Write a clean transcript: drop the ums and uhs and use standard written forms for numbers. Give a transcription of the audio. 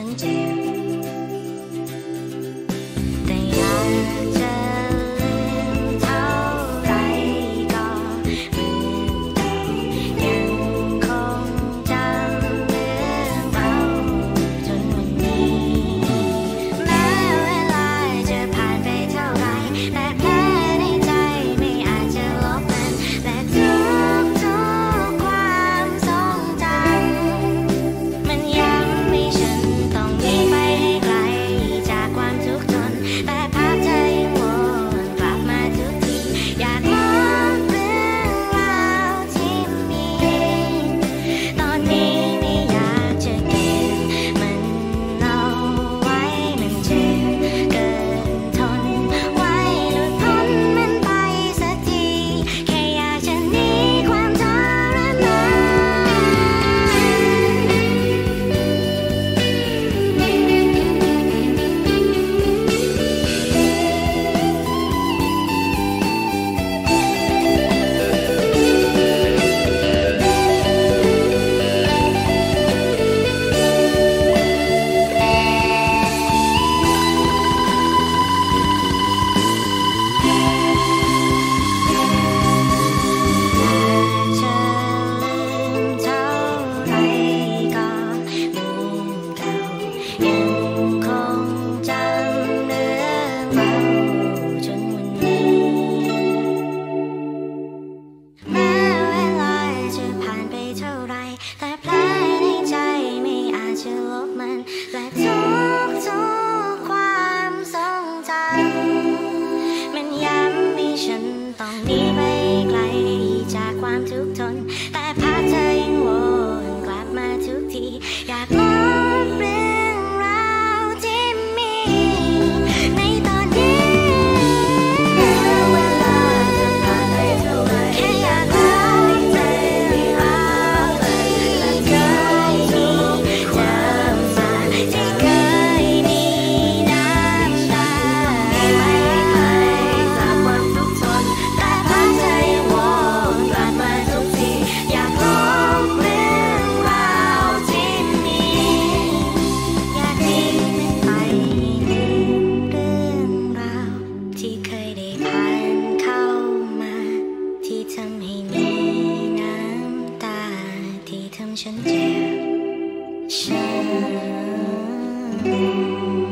นเจ็บแต่อยากจะลืมเท่าไรก็เหมือนเดิมยังคงจำเรื่องเราจนวันนี้แม้เวลาจะผ่านไปเท่าไรแต่แผลในใจไม่อาจจะลบมันและทุกความทรงจำมันย้ำให้ฉันต้องหนีไปให้ไกลจากความทุกข์ทนแต่ภาพเธอยังวนกลับมาทุกทีอยากลบเรื่องราวที่มีตอนนี้ไม่อยากจะเก็บมันเอาไว้มันเจ็บเกินทนไว้หลุดพ้นมันไปสักทีแค่อยากจะหนีความทรมานจะลืมเท่าไรก็เหมือนเก่ายังคงจำเรื่องเราจนวันนี้แม้เวลาจะผ่านไปเท่าไรแต่แผลในใจไม่อาจจะลบมันและทุกความทรงจำมันย้ำให้ฉันต้องหนีไปไกลจากความทุกข์ทนแต่ภาพเธอยังวนกลับมาทุกทีอยากลบเรื่องราวที่มีในตอนนี้เวลาจะผ่านไปเท่าไรแค่อยากลบใจเราเลยและเคยมีความฝันที่เคยมีน้ำตาไม่ไกลจากความทุกข์ทนแต่ภาพเธอยังวนกลับมาทุกทีอยากลบเรื่องราวที่มีอยากหนีมันไปลืมเรื่องราวที่เคยได้ผ่านเข้ามาที่ทำให้มีน้ำตาที่ทำฉันเจ็บช้ำ